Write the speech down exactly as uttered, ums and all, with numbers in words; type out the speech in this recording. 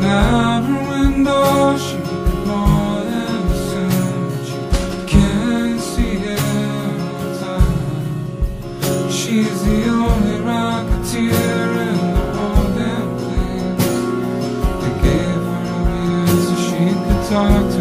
out her window, she could more than assume that you can't see it all the time. She's the only rocketeer in the whole damn thing. They gave her a beard so she could talk